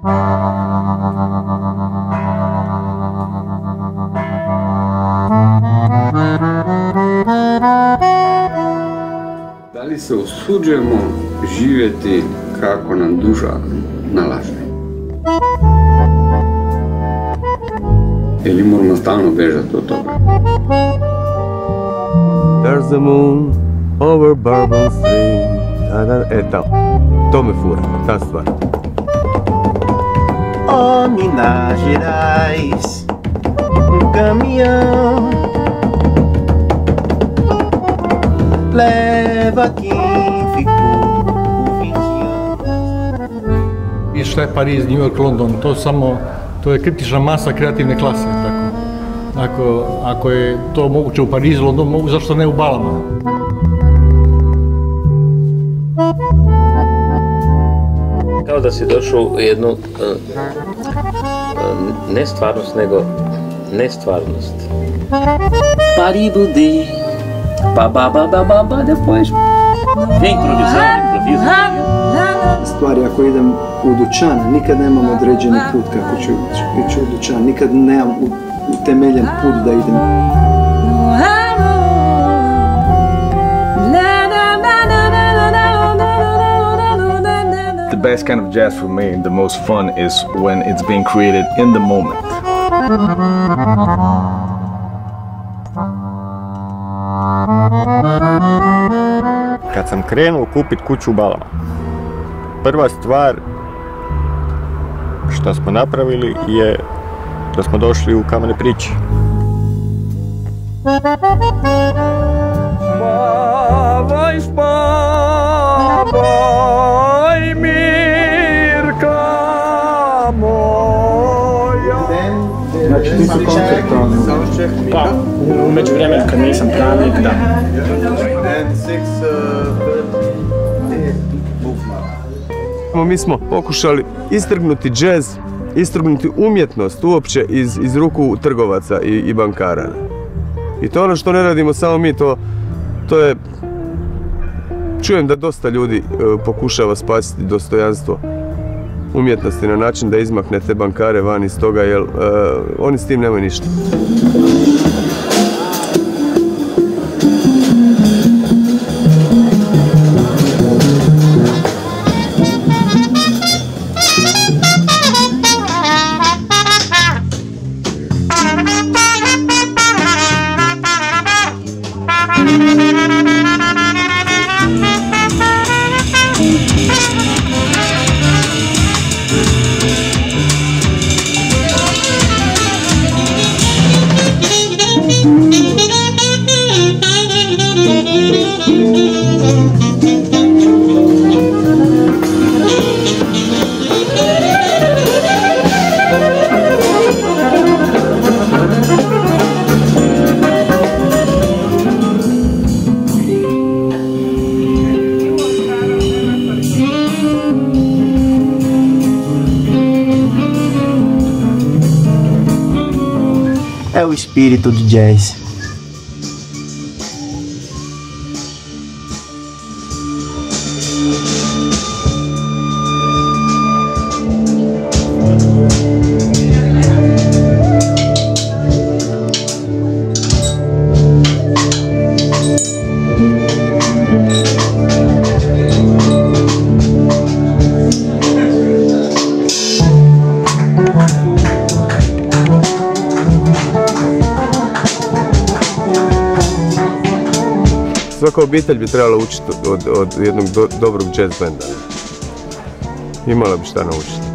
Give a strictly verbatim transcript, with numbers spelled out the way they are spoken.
Da li se usuđujemo živjeti kako nam duša nalaže? Ili moramo stalno bežati od toga? There's the moon over Bourbon Street. E, tamo. To me fura, ta stvar. Oh, Minas Gerais, um caminhão leva quem ficou por vinte anos. I šta je Pariz, New York, London, to samo, to je kritična masa kreativne klase, tako. Ako, ako je to moguće u Parizu, Londonu, mogu, zašto ne u Balama? Kao da si došao u jednu uh, uh, ne stvarnost, nego nestvarnost. Paribudi, ba ba ba ba ba ba, depois vem improvisar, improvisa. Stvari, ako idem u dućan, nikad nemam određeni put kako ću ići u dućan, nikad nemam utemeljen put da idem. The best kind of jazz for me, the most fun, is when it's being created in the moment. Kad sam krenuo kupit kuću u Balama, prva stvar što smo napravili je da smo došli u Kamene priče. Spavaj, spavaj, Mirka moja. Znači ti su konceptualni. Pa, u međuvremenu kad nisam pravnik, da. Mi smo pokušali istrgnuti džez, istrgnuti umjetnost uopće iz, iz ruku trgovaca i, i bankara. I to je ono što ne radimo samo mi, to, to je... Čujem da dosta ljudi uh, pokušava spasiti dostojanstvo umjetnosti na način da izmakne te bankare van iz toga, jer uh, oni s tim nemaju ništa. É o espírito do jazz. Svaka obitelj bi trebala učiti od, od jednog do, dobrog jazz benda. Imala bi šta naučiti.